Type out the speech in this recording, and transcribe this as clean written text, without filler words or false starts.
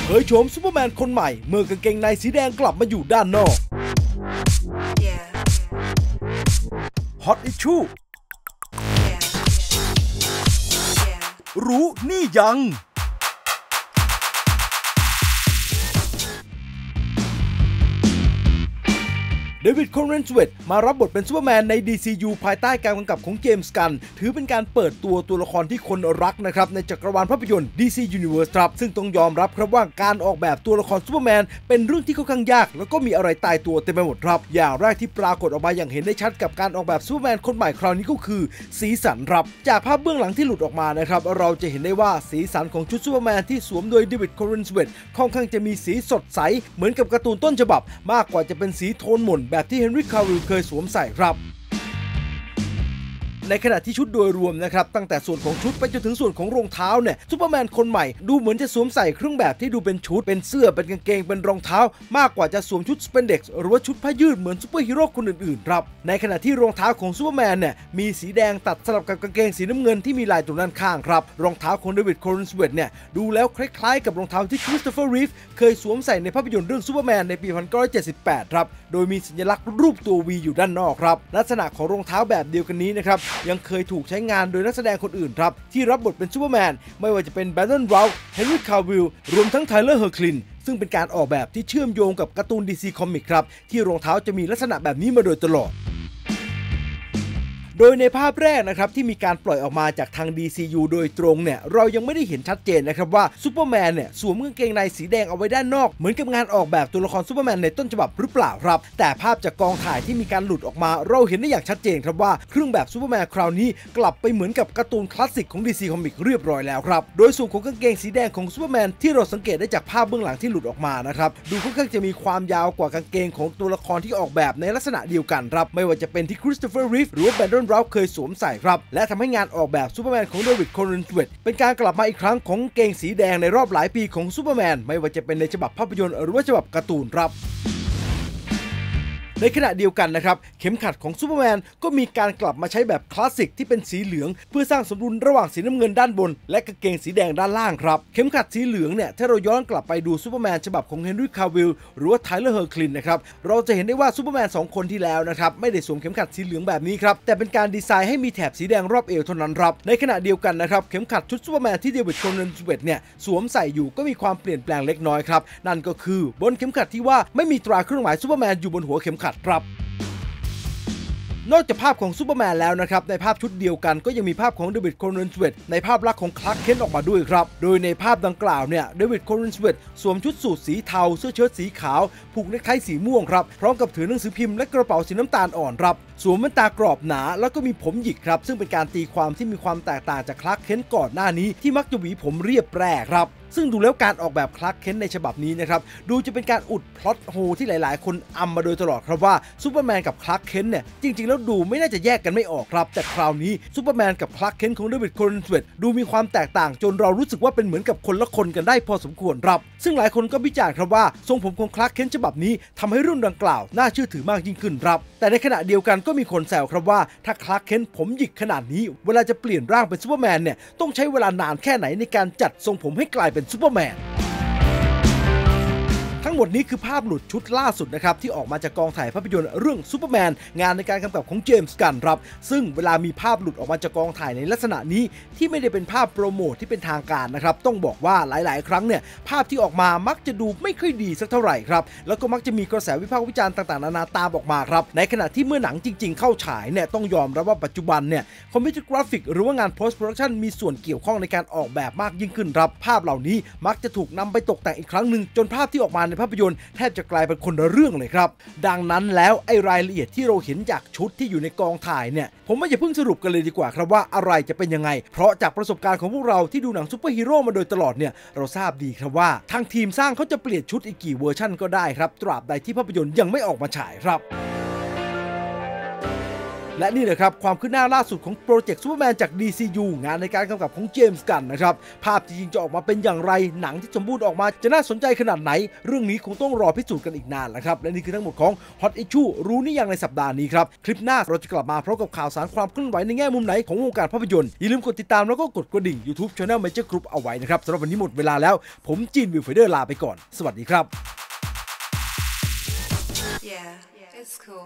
ผยโฉมซูเปอร์แมนคนใหม่เมื่อกางเกงในสีแดงกลับมาอยู่ด้านนอก Hot Issue รู้นี่ยังเดวิด คอนเรนสเวตมารับบทเป็นซูเปอร์แมนใน DCU ภายใต้การกำกับของเจมส์ กันถือเป็นการเปิดตัวละครที่คนรักนะครับในจักรวาลภาพยนตร์ DC Universe ครับซึ่งต้องยอมรับครับว่าการออกแบบตัวละครซูเปอร์แมนเป็นเรื่องที่ค่อนข้างยากแล้วก็มีอะไรตายตัวเต็มไปหมดครับอย่างแรกที่ปรากฏออกมาอย่างเห็นได้ชัดกับการออกแบบซูเปอร์แมนคนใหม่คราวนี้ก็คือสีสันครับจากภาพเบื้องหลังที่หลุดออกมานะครับเราจะเห็นได้ว่าสีสันของชุดซูเปอร์แมนที่สวมโดยเดวิด คอนเรนสเวตค่อนข้างจะมีสีสดใสเหมือนกับการ์ตูนต้นฉบับมากกว่าจะเป็นสีโทนหม่นแบบที่เฮนรี่ คาวิลเคยสวมใส่ครับในขณะที่ชุดโดยรวมนะครับตั้งแต่ส่วนของชุดไปจนถึงส่วนของรองเท้าเนี่ยซูเปอร์แมนคนใหม่ดูเหมือนจะสวมใส่เครื่องแบบที่ดูเป็นชุดเป็นเสื้อเป็นกางเกงเป็นรองเท้ามากกว่าจะสวมชุดสเปนเด็กซ์หรือว่าชุดผ้ายืดเหมือนซูเปอร์ฮีโร่คนอื่นๆครับในขณะที่รองเท้าของซูเปอร์แมนเนี่ยมีสีแดงตัดสลับกับกางเกงสีน้ำเงินที่มีลายตรงด้านข้างครับรองเท้าของเดวิด คอนเรนสเวตเนี่ยดูแล้วคล้ายๆกับรองเท้าที่คริสโตเฟอร์ รีฟเคยสวมใส่ในภาพยนตร์เรื่องซูเปอร์แมนในปี 1978 ครับโดยมีสัญลักษณ์รูปตัว V อยู่ด้านนอกครับลักษณะของรองเท้าแบบเดียวกันนี้นะครับยังเคยถูกใช้งานโดยนักแสดงคนอื่นครับที่รับบทเป็นซูเปอร์แมนไม่ว่าจะเป็นแบรนดอน เราธ เฮนรี่ คาวิลรวมทั้งไทเลอร์ เฮอร์คลินซึ่งเป็นการออกแบบที่เชื่อมโยงกับการ์ตูน DC Comics ครับที่รองเท้าจะมีลักษณะแบบนี้มาโดยตลอดโดยในภาพแรกนะครับที่มีการปล่อยออกมาจากทาง DCU โดยตรงเนี่ยเรายังไม่ได้เห็นชัดเจนนะครับว่าซูเปอร์แมนเนี่ยสวมกางเกงในสีแดงเอาไว้ด้านนอกเหมือนกับงานออกแบบตัวละครซูเปอร์แมนในต้นฉบับหรือเปล่าครับแต่ภาพจากกองถ่ายที่มีการหลุดออกมาเราเห็นได้อย่างชัดเจนครับว่าเครื่องแบบซูเปอร์แมนคราวนี้กลับไปเหมือนกับการ์ตูนคลาสสิกของ DC Comics เรียบร้อยแล้วครับโดยส่วนของกางเกงสีแดงของซูเปอร์แมนที่เราสังเกตได้จากภาพเบื้องหลังที่หลุดออกมานะครับดูค่อนข้างจะมีความยาวกว่ากางเกงของตัวละครที่ออกแบบในลักษณะเดียวกันครับไม่ว่าจะเป็นที่คริสโตเฟอร์ รีฟหรือว่าแบรนดอน เราธเคยสวมใส่ครับและทำให้งานออกแบบซูเปอร์แมนของเดวิด คอนเรนสเวตเป็นการกลับมาอีกครั้งของเกงสีแดงในรอบหลายปีของซูเปอร์แมนไม่ว่าจะเป็นในฉบับภาพยนตร์หรือว่าฉบับการ์ตูนครับในขณะเดียวกันนะครับเข็มขัดของซูเปอร์แมนก็มีการกลับมาใช้แบบคลาสสิกที่เป็นสีเหลืองเพื่อสร้างสมดุลระหว่างสีน้ำเงินด้านบนและกางเกงสีแดงด้านล่างครับเข็มขัดสีเหลืองเนี่ยถ้าเราย้อนกลับไปดูซูเปอร์แมนฉบับของเฮนรี่ คาวิลหรือว่าไทเลอร์ เฮอร์คลินนะครับเราจะเห็นได้ว่าซูเปอร์แมน2คนที่แล้วนะครับไม่ได้สวมเข็มขัดสีเหลืองแบบนี้ครับแต่เป็นการดีไซน์ให้มีแถบสีแดงรอบเอวเท่านั้นครับในขณะเดียวกันนะครับเข็มขัดชุดซูเปอร์แมนที่เดวิด คอนเรนสเวตเนี่ยสวมใส่อยู่ก็มีความเปลี่ยนแปลงเล็กน้อยครับนั่นก็คือบนเข็มขัดที่ว่าไม่มีตราเครื่องหมายซูเปอร์แมนอยู่บนหัวเข็มขัดครับนอกจากภาพของซูเปอร์แมนแล้วนะครับในภาพชุดเดียวกันก็ยังมีภาพของเดวิด คอนเรนสเวตในภาพลักษณ์ของคลาร์ก เคนต์ออกมาด้วยครับโดยในภาพดังกล่าวเนี่ยเดวิด คอนเรนสเวตสวมชุดสูทสีเทาเสื้อเชิ้ตสีขาวผูกเนคไทสีม่วงครับพร้อมกับถือหนังสือพิมพ์และกระเป๋าสีน้ำตาลอ่อนครับสวมแว่นตากรอบหนาแล้วก็มีผมหยิกครับซึ่งเป็นการตีความที่มีความแตกต่างจากคลาร์ก เคนต์ก่อนหน้านี้ที่มักจะหวีผมเรียบแปร่ครับซึ่งดูแล้วการออกแบบคลาร์ก เคนต์ในฉบับนี้นะครับดูจะเป็นการอุดพล็อตโฮที่หลายๆคนอำมาโดยตลอดครับว่าซูเปอร์แมนกับคลาร์ก เคนต์เนี่ยจริงๆแล้วดูไม่น่าจะแยกกันไม่ออกครับแต่คราวนี้ซูเปอร์แมนกับคลาร์ก เคนต์ของเดวิด คอนเรนสเวตดูมีความแตกต่างจนเรารู้สึกว่าเป็นเหมือนกับคนละคนกันได้พอสมควรครับซึ่งหลายคนก็วิจารณ์ครับว่าทรงผมของคลาร์ก เคนต์ฉบับนี้ทำให้เรื่องดังกล่าวน่าเชื่อถือมากยิ่งขึ้นครับแต่ในขณะเดียวกันก็มีคนแซวครับว่าถ้าคลาร์ก เคนต์ผมหยิกขนาดนี้เวลาจะเปลี่ยนร่างเป็นซูเปอร์แมนเนี่ยต้องใช้เวลานานแค่ไหนในการจัดทรงผมให้กลายเป็นซูเปอร์แมนทั้งหมดนี้คือภาพหลุดชุดล่าสุดนะครับที่ออกมาจากกองถ่ายภาพยนตร์เรื่องซูเปอร์แมนงานในการกำกับของเจมส์ กันครับซึ่งเวลามีภาพหลุดออกมาจากกองถ่ายในลักษณะนี้ที่ไม่ได้เป็นภาพโปรโมทที่เป็นทางการนะครับต้องบอกว่าหลายๆครั้งเนี่ยภาพที่ออกมามักจะดูไม่ค่อยดีสักเท่าไหร่ครับแล้วก็มักจะมีกระแสวิพากษ์วิจารณ์ต่างๆนานาตามออกมาครับในขณะที่เมื่อหนังจริงๆเข้าฉายเนี่ยต้องยอมรับว่าปัจจุบันเนี่ยคอมพิวเตอร์กราฟิกหรือว่างาน post production มีส่วนเกี่ยวข้องในการออกแบบมากยิ่งขึ้นครับภาพเหล่านี้มักจะถูกนำไปตกแต่งอีกครั้งหนึ่งจนภาพที่ออกมาในภาพยนตร์แทบจะกลายเป็นคนละเรื่องเลยครับดังนั้นแล้วไอ้รายละเอียดที่เราเห็นจากชุดที่อยู่ในกองถ่ายเนี่ยผมว่าอย่าเพิ่งสรุปกันเลยดีกว่าครับว่าอะไรจะเป็นยังไงเพราะจากประสบการณ์ของพวกเราที่ดูหนังซูเปอร์ฮีโร่มาโดยตลอดเนี่ยเราทราบดีครับว่าทางทีมสร้างเขาจะเปลี่ยนชุดอีกกี่เวอร์ชั่นก็ได้ครับตราบใดที่ภาพยนตร์ยังไม่ออกมาฉายครับและนี่แหละครับความคืบหน้าล่าสุดของโปรเจกต์ซูเปอร์แมนจาก DCU งานในการกำกับของเจมส์กันนะครับภาพจริงๆจะออกมาเป็นอย่างไรหนังที่สมบูรณ์ออกมาจะน่าสนใจขนาดไหนเรื่องนี้คงต้องรอพิสูจน์กันอีกนานแหละครับและนี่คือทั้งหมดของ Hot Issue รู้นี่ยังในสัปดาห์นี้ครับคลิปหน้าเราจะกลับมาพร้อมกับข่าวสารความเคลื่อนไหวในแง่มุมไหนของวงการภาพยนตร์อย่าลืมกดติดตามแล้วก็กดกระดิ่ง YouTube Channel Major Group เอาไว้นะครับสำหรับวันนี้หมดเวลาแล้วผมจีนวิลเฟเดอร์ลาไปก่อนสวัสดีครับ Yeah, it's cool.